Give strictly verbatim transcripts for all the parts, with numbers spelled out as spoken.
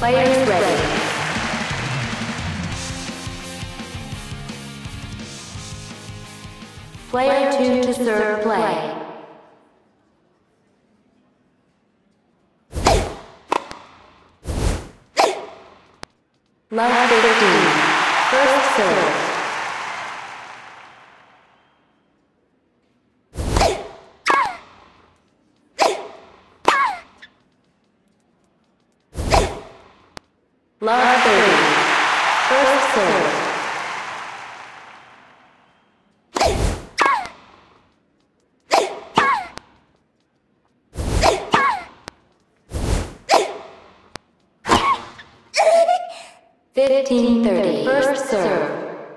Players ready. Player two to serve play. Love fifteen. First serve. Love thirty. First serve. Fifteen thirty. First serve.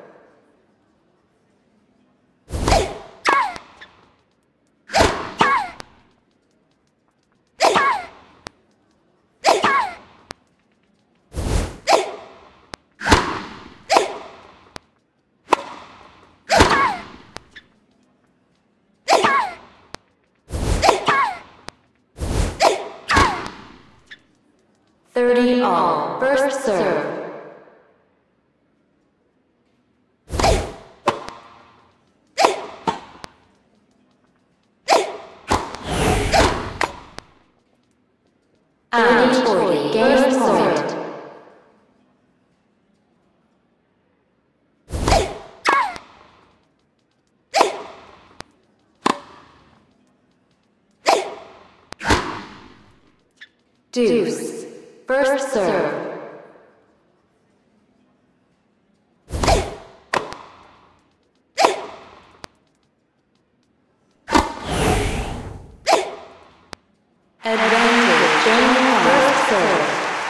Thirty all. First serve. Thirty forty. Game start. Deuce. First serve. Advantage. Game first serve.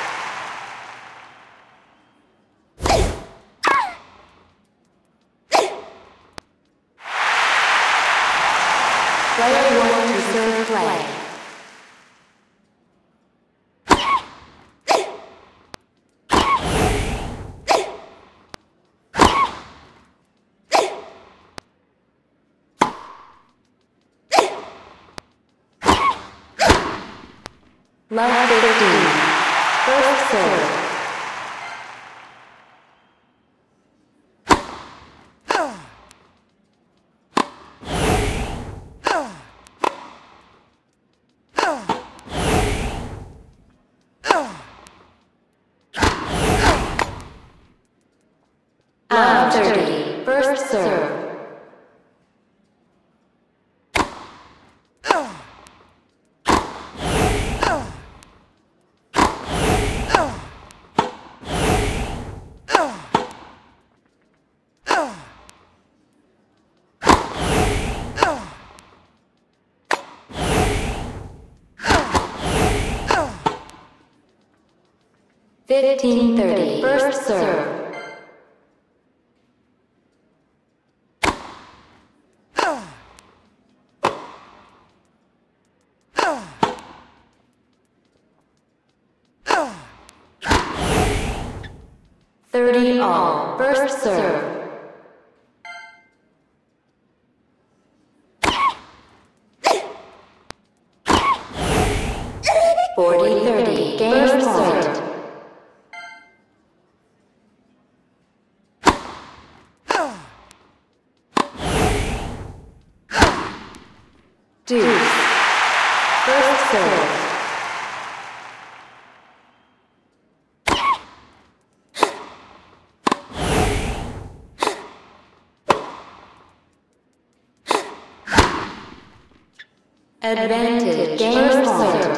Player one to serve play. Love fifteen. First serve. Love thirty. First serve. Fifteen thirty. First serve. Thirty all. First serve. Forty thirty. Game start. Deuce. First serve. Advantage. Game start.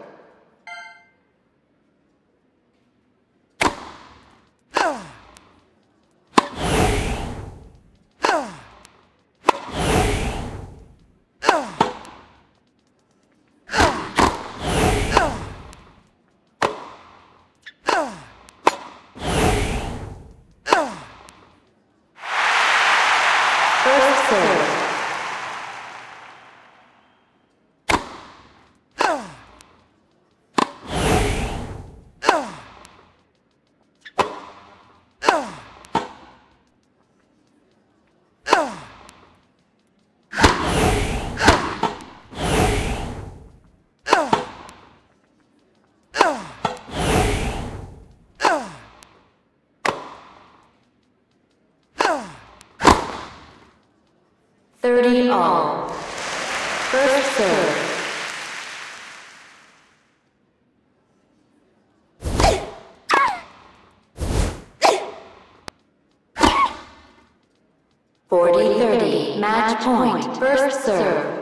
First serve. thirty all. First serve. forty thirty, match point, first serve.